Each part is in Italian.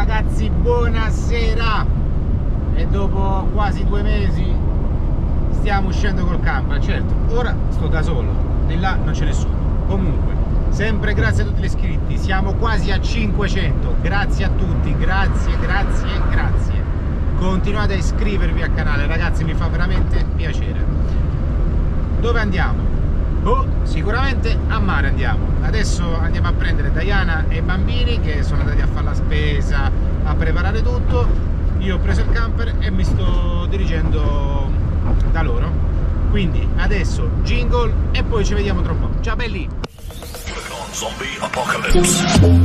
Ragazzi, buonasera. E dopo quasi 2 mesi stiamo uscendo col camper. Certo, ora sto da solo, di là non c'è nessuno. Comunque, sempre grazie a tutti gli iscritti, siamo quasi a 500. Grazie a tutti, grazie. Continuate a iscrivervi al canale, ragazzi, mi fa veramente piacere. Dove andiamo? Sicuramente a mare andiamo. Adesso andiamo a prendere Diana e i bambini che sono andati a fare la spesa, a preparare tutto. Io ho preso il camper e mi sto dirigendo da loro. Quindi adesso jingle e poi ci vediamo tra un po'. Ciao belli! Zombie Apocalypse.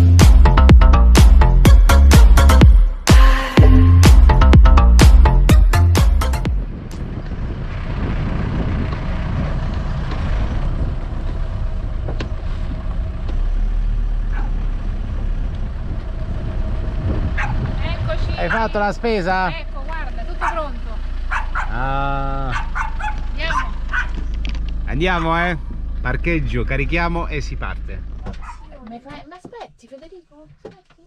Hai fatto la spesa? Ecco, guarda, tutto pronto. Ah. Andiamo. Andiamo, parcheggio, carichiamo e si parte. Ma aspetti, Federico? Aspetti.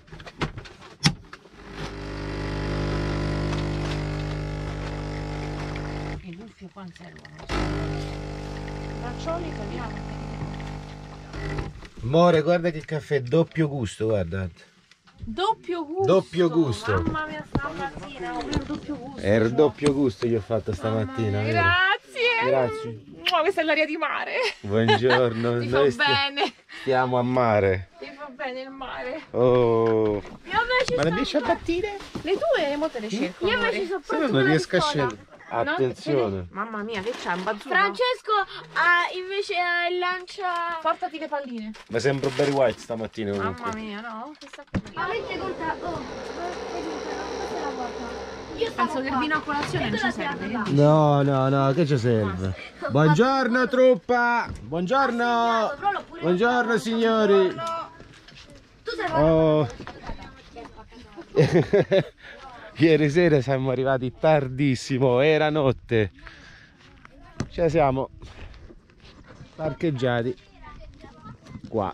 Le cuffie qua non servono. Braccioli togliamo. Amore, guarda che caffè doppio gusto, guarda. Doppio gusto. Doppio gusto. Mamma mia, stamattina ho il doppio gusto. È il doppio gusto che ho fatto stamattina. Vero? Grazie. Grazie. Questa è l'aria di mare. Buongiorno. Ti fa bene. Stiamo a mare. Ti fa bene il mare. Oh. Ma le mie ciabattine? ciabattine? Le tue mo te le cerco. Io invece sono Se no non riesco a scegliere. Attenzione. Mamma mia, che c'è un bazooka? Francesco invece lancia. Portati le palline. Ma sembro Barry White stamattina comunque. Mamma mia, no? Ma mentre conta. Oh, questa è la porta. Io Penso che il vino a colazione non ci serve. No, che ci serve? Buongiorno truppa! Buongiorno! Buongiorno signori! Tu sei Oh. Ieri sera siamo arrivati tardissimo, era notte. Ci siamo parcheggiati qua.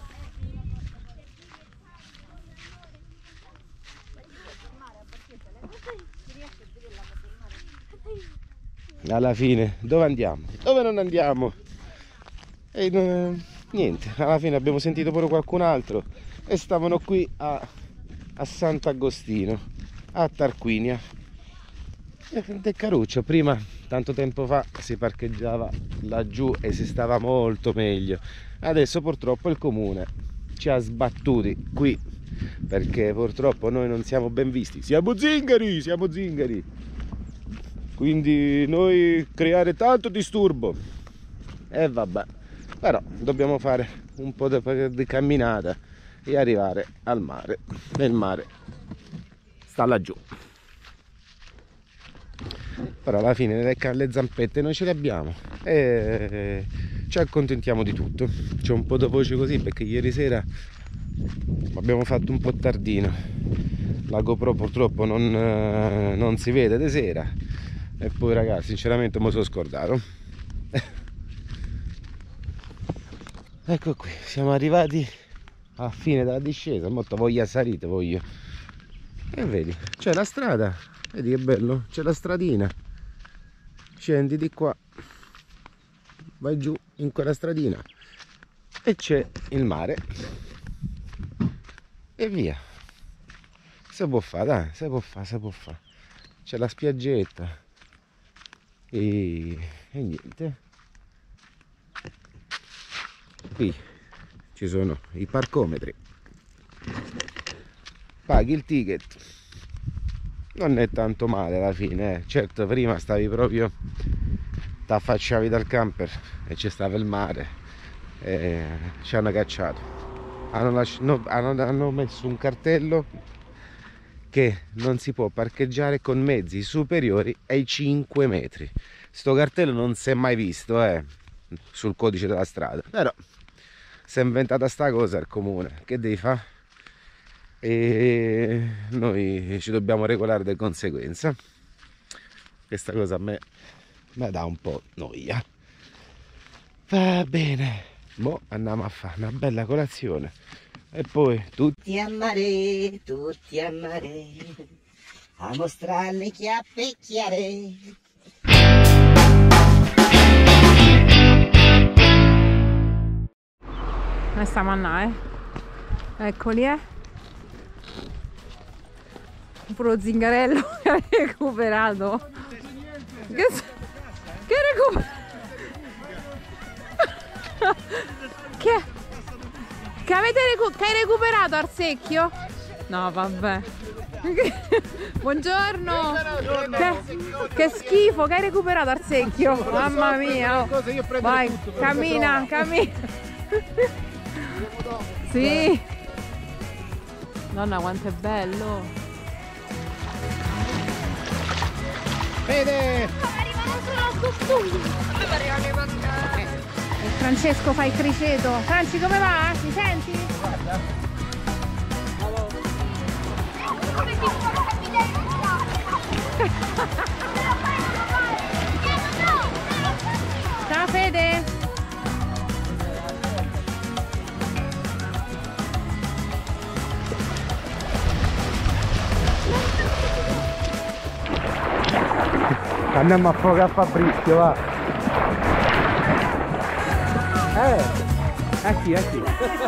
Alla fine dove andiamo? Dove non andiamo? E niente, alla fine abbiamo sentito pure qualcun altro e stavano qui a Sant'Agostino, a Tarquinia. È caruccio. Prima, tanto tempo fa, si parcheggiava laggiù e si stava molto meglio. Adesso purtroppo il comune ci ha sbattuti qui perché purtroppo noi non siamo ben visti. Siamo zingari, quindi noi creare tanto disturbo e vabbè, però dobbiamo fare un po' di camminata e arrivare al mare. Nel mare sta laggiù, però alla fine le zampette noi ce le abbiamo e ci accontentiamo di tutto. C'è un po' di voce così perché ieri sera abbiamo fatto un po' tardino, la GoPro purtroppo non si vede di sera e poi ragazzi sinceramente mi sono scordato. Ecco qui, siamo arrivati alla fine della discesa, molto voglia salite voglio. E vedi, c'è la strada, vedi che bello, c'è la stradina, scendi di qua, vai giù in quella stradina e c'è il mare e via. Si può fare, dai, si può fare. C'è la spiaggetta e niente. Qui ci sono i parcometri, paghi il ticket, non è tanto male alla fine. Certo, prima stavi proprio, ti affacciavi dal camper e c'è stava il mare e ci hanno cacciato. Hanno messo un cartello che non si può parcheggiare con mezzi superiori ai 5 metri. Sto cartello non si è mai visto sul codice della strada, però si è inventata sta cosa il comune, che devi fare? E noi ci dobbiamo regolare di conseguenza. Questa cosa a me dà un po' noia. Va bene, mo andiamo a fare una bella colazione, E poi tutti a mare, a mostrarle chiappe chiare. Noi stiamo a Nae. Eccoli, puro zingarello che ha recuperato. Che hai recuperato al secchio? No, vabbè. Buongiorno. Che schifo, che hai recuperato al secchio. Mamma mia. Vai, cammina. Sì. Nonna, quanto è bello. Fede! E Francesco fa il criceto. Franci, come va? Mi senti? Ciao Fede! Andiamo a fuoco a Fabrizio, va! Ecco.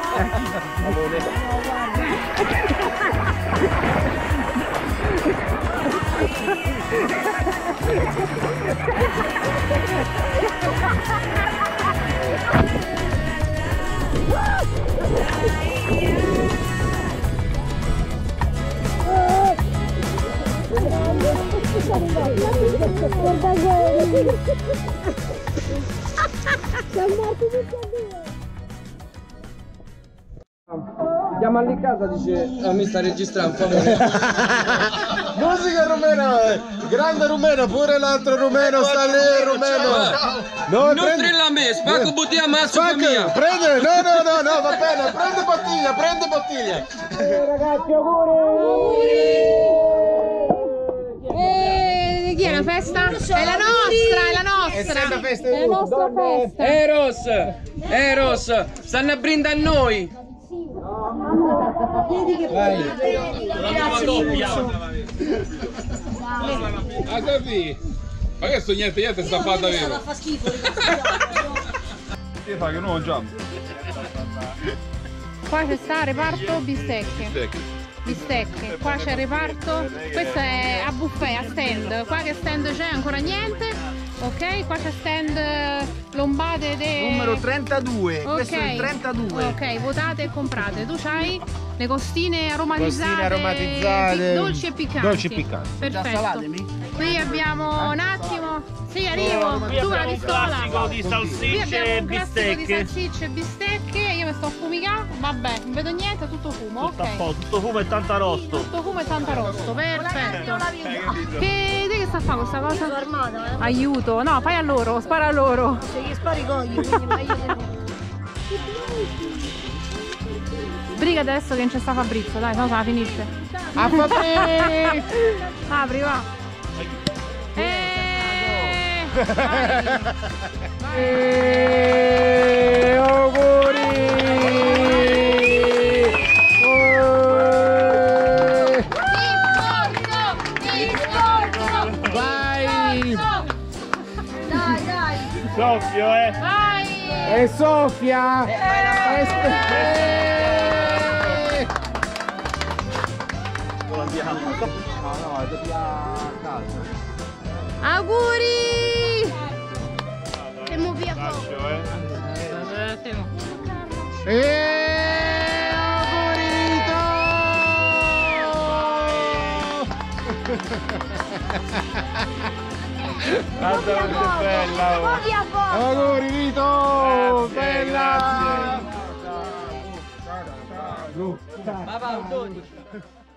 Chiama lì in casa, dice mi sta registrando, favore. Musica rumena, grande rumeno, pure l'altro rumeno sta lì, rumeno. No, Non strilla a me, spacco bottiglia mazzo mia. Prende, no, va bene, prende bottiglia. Ragazzi, auguri. Chi è la festa? È la nostra. È sempre festa È la nostra festa. Eros, stanno a brindare a noi. Vai. Ah, così? Ma che sto niente sta fatta vero? Fa schifo. Che fa che non mangiamo? Qua c'è sta reparto bistecche. Qua c'è il reparto. Questo è a buffet, a stand. Qua che stand c'è? Ancora niente. Ok, qua c'è stand lombate numero 32, okay. Questo è il 32. Ok, votate e comprate. Tu c'hai le costine aromatizzate, dolci e piccanti. Perfetto. Qui abbiamo un attimo. Sì, arrivo. Tu la pistola. Di salsicce e bistecche. Io mi sto a fumicare. Vabbè, non vedo niente, tutto fumo. Ok. Tutto fumo e tanta rosto. Perfetto. Che sta a fare questa cosa? Aiuto. No, fai a loro, spara a loro. Se gli spari cogli, quindi meglio. Sbrigati adesso che non c'è sta Fabrizio, dai, se no se la finisce. A Fabrizio! Apri, va. Auguri! Vai! Dai! Soffio, Vai! E soffia! Auguri! Siamo via poco. Augurito! Guarda che bella! Via poco. Auguri Vito! Bella! Ma va, 12.